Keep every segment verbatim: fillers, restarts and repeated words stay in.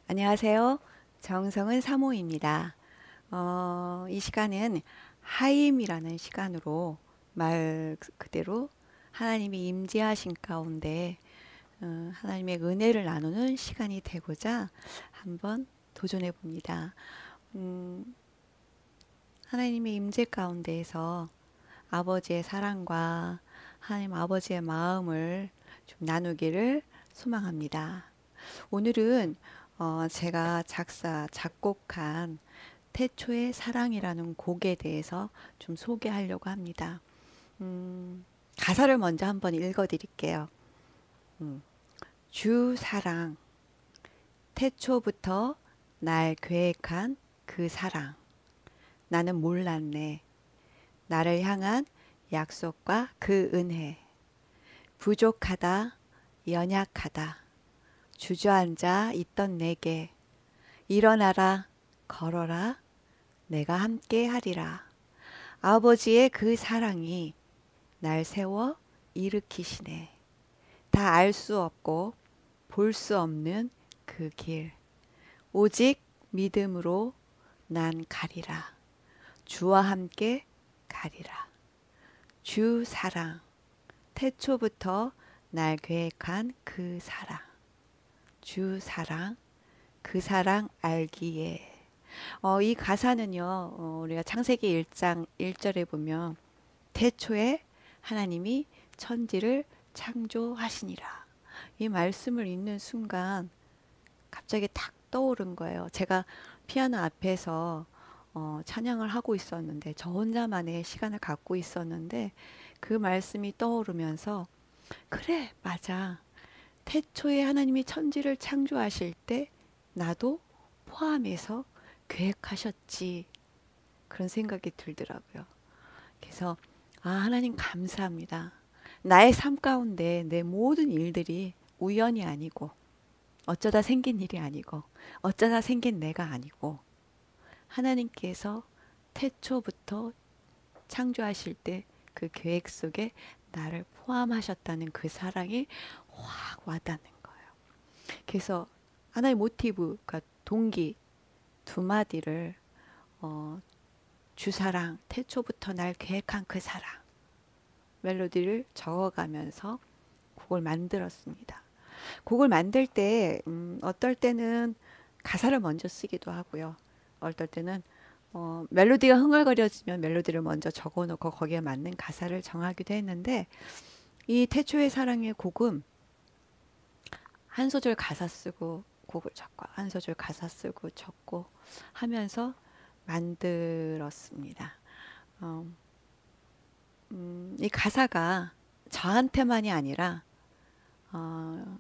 안녕하세요. 정성은 사모입니다. 어, 이 시간은 하임이라는 시간으로 말 그대로 하나님이 임재하신 가운데 어, 하나님의 은혜를 나누는 시간이 되고자 한번 도전해 봅니다. 음, 하나님의 임재 가운데에서 아버지의 사랑과 하나님 아버지의 마음을 좀 나누기를 소망합니다. 오늘은 어, 제가 작사, 작곡한 태초의 사랑이라는 곡에 대해서 좀 소개하려고 합니다. 음, 가사를 먼저 한번 읽어 드릴게요. 음, 주 사랑, 태초부터 날 계획한 그 사랑. 나는 몰랐네. 나를 향한 약속과 그 은혜. 부족하다, 연약하다. 주저앉아 있던 내게 일어나라, 걸어라, 내가 함께 하리라. 아버지의 그 사랑이 날 세워 일으키시네. 다 알 수 없고 볼 수 없는 그 길. 오직 믿음으로 난 가리라. 주와 함께 가리라. 주 사랑. 태초부터 날 계획한 그 사랑. 주 사랑. 그 사랑 알기에. 어, 이 가사는요, 어, 우리가 창세기 일 장 일 절에 보면, 태초에 하나님이 천지를 창조하시니라. 이 말씀을 읽는 순간, 갑자기 탁 떠오른 거예요. 제가 피아노 앞에서 어, 찬양을 하고 있었는데, 저 혼자만의 시간을 갖고 있었는데, 그 말씀이 떠오르면서, 그래, 맞아. 태초에 하나님이 천지를 창조하실 때, 나도 포함해서 계획하셨지. 그런 생각이 들더라고요. 그래서, 아, 하나님 감사합니다. 나의 삶 가운데 내 모든 일들이 우연이 아니고, 어쩌다 생긴 일이 아니고, 어쩌다 생긴 내가 아니고, 하나님께서 태초부터 창조하실 때 그 계획 속에 나를 포함하셨다는 그 사랑이 확 와닿는 거예요. 그래서 하나의 모티브, 그러니까 동기 두 마디를 어, 주사랑, 태초부터 날 계획한 그 사랑 멜로디를 적어가면서 곡을 만들었습니다. 곡을 만들 때 음, 어떨 때는 가사를 먼저 쓰기도 하고요. 어떨 때는 어, 멜로디가 흥얼거려지면 멜로디를 먼저 적어놓고 거기에 맞는 가사를 정하기도 했는데 이 태초의 사랑의 곡은 한 소절 가사 쓰고 곡을 적고 한 소절 가사 쓰고 적고 하면서 만들었습니다. 어, 음, 이 가사가 저한테만이 아니라 어,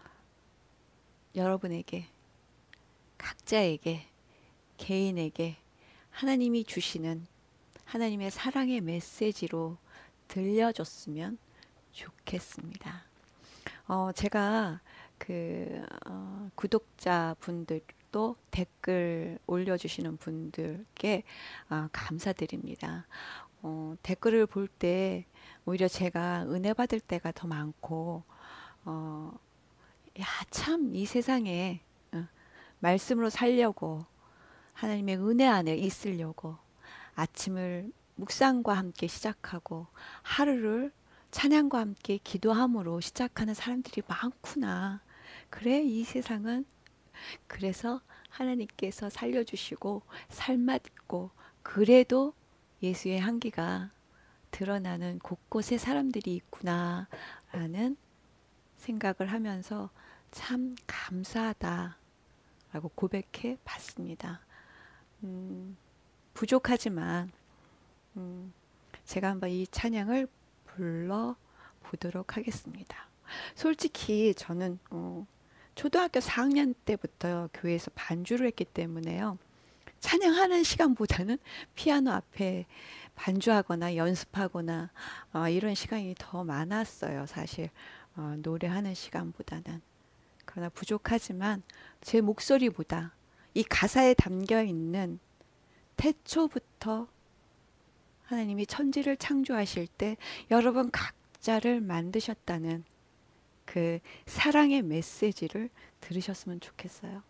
여러분에게 각자에게 개인에게 하나님이 주시는 하나님의 사랑의 메시지로 들려줬으면 좋겠습니다. 어, 제가 그 어, 구독자 분들도 댓글 올려주시는 분들께 어, 감사드립니다. 어, 댓글을 볼 때 오히려 제가 은혜 받을 때가 더 많고, 어, 야, 참 이 세상에 어, 말씀으로 살려고 하나님의 은혜 안에 있으려고 아침을 묵상과 함께 시작하고 하루를 찬양과 함께 기도함으로 시작하는 사람들이 많구나. 그래, 이 세상은 그래서 하나님께서 살려주시고 살맛 있고 그래도 예수의 향기가 드러나는 곳곳에 사람들이 있구나 라는 생각을 하면서 참 감사하다라고 고백해 봤습니다. 음, 부족하지만 음, 제가 한번 이 찬양을 불러 보도록 하겠습니다. 솔직히 저는 어, 초등학교 사 학년 때부터 교회에서 반주를 했기 때문에요. 찬양하는 시간보다는 피아노 앞에 반주하거나 연습하거나 어, 이런 시간이 더 많았어요. 사실 어, 노래하는 시간보다는. 그러나 부족하지만 제 목소리보다 이 가사에 담겨 있는 태초부터 하나님이 천지를 창조하실 때 여러분 각자를 만드셨다는 그 사랑의 메시지를 들으셨으면 좋겠어요.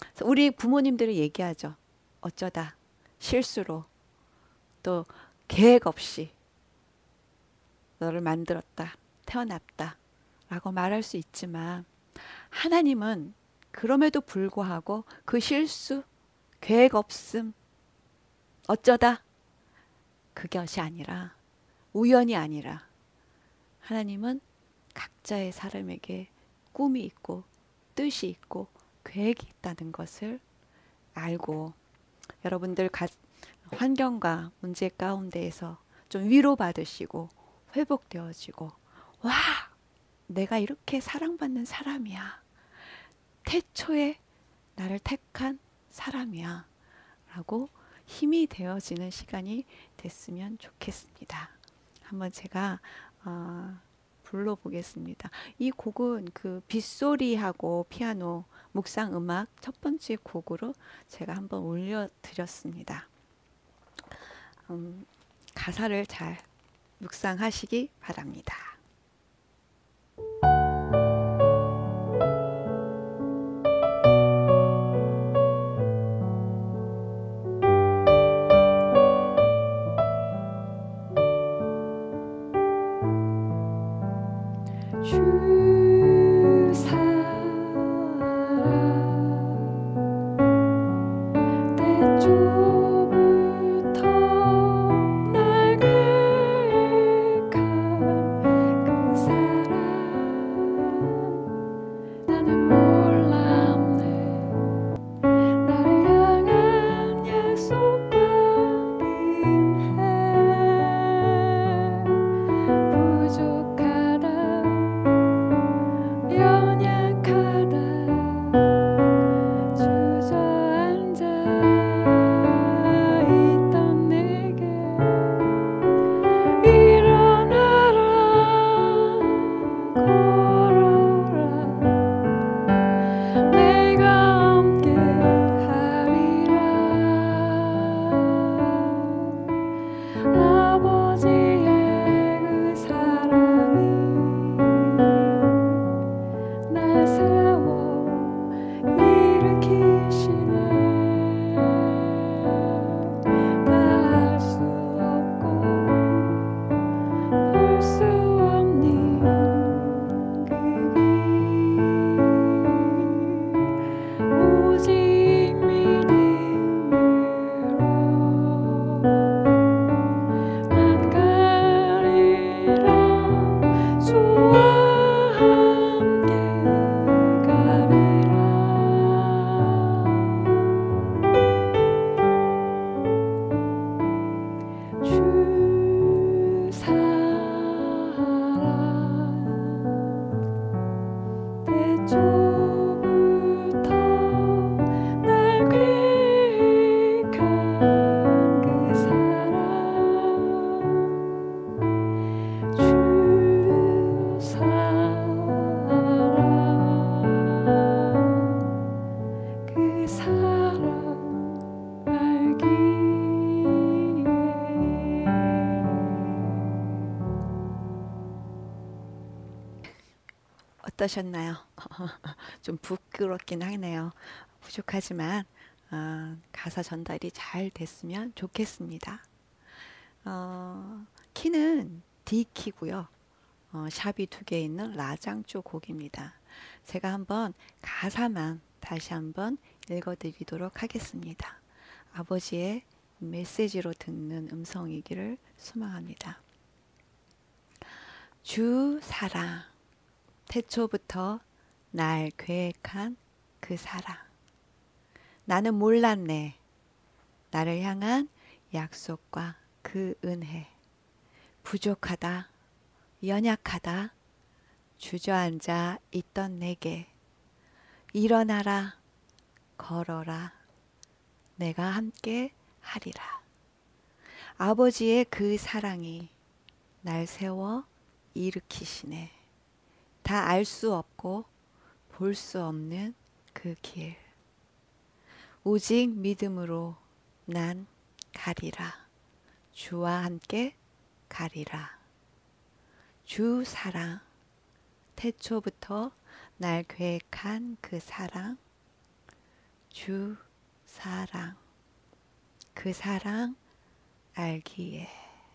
그래서 우리 부모님들이 얘기하죠. 어쩌다 실수로 또 계획 없이 너를 만들었다, 태어났다 라고 말할 수 있지만 하나님은 그럼에도 불구하고 그 실수, 계획 없음, 어쩌다 그것이 아니라, 우연이 아니라 하나님은 각자의 사람에게 꿈이 있고 뜻이 있고 계획이 있다는 것을 알고, 여러분들 가, 환경과 문제 가운데에서 좀 위로받으시고 회복되어지고, 와, 내가 이렇게 사랑받는 사람이야. 태초에 나를 택한 사람이야. 라고 힘이 되어지는 시간이 됐으면 좋겠습니다. 한번 제가 어, 불러보겠습니다. 이 곡은 그 빗소리하고 피아노 묵상 음악 첫 번째 곡으로 제가 한번 올려드렸습니다. 음, 가사를 잘 묵상하시기 바랍니다. 주 사랑 태초부터 날 계획한 그 사랑 나는 몰랐네 나를 향한 약속과 은혜 부족하다 연약하다 주저앉아 있던 내게 일어나라 걸어라 내가 함께 하리라 아버지의 그 사랑이 날 세워 일으키시네 다 알 수 없고 볼 수 없는 그 길 오직 믿음으로 난 가리라 주와 함께 가리라 주 사랑 태초부터 날 계획한 그 사랑 주 사랑 그 사랑 알기에 어떠셨나요? 좀 부끄럽긴 하네요. 부족하지만 어, 가사 전달이 잘 됐으면 좋겠습니다. 어, 키는 D 키고요. 어, 샵이 두 개 있는 라장조 곡입니다. 제가 한번 가사만 다시 한번 읽어드리도록 하겠습니다. 아버지의 메시지로 듣는 음성이기를 소망합니다. 주 사랑 태초부터 날 계획한 그 사랑 나는 몰랐네 나를 향한 약속과 그 은혜 부족하다 연약하다 주저앉아 있던 내게 일어나라 걸어라 내가 함께 하리라 아버지의 그 사랑이 날 세워 일으키시네 다 알 수 없고 볼 수 없는 그 길 오직 믿음으로 난 가리라 주와 함께 가리라 주 사랑 태초부터 날 계획한 그 사랑 주 사랑, 그 사랑 알기에.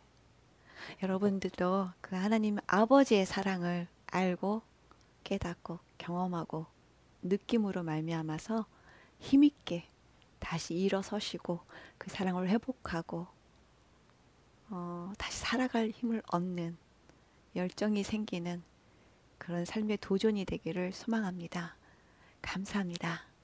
여러분들도 그 하나님 아버지의 사랑을 알고 깨닫고 경험하고 느낌으로 말미암아서 힘있게 다시 일어서시고 그 사랑을 회복하고 어, 다시 살아갈 힘을 얻는 열정이 생기는 그런 삶의 도전이 되기를 소망합니다. 감사합니다.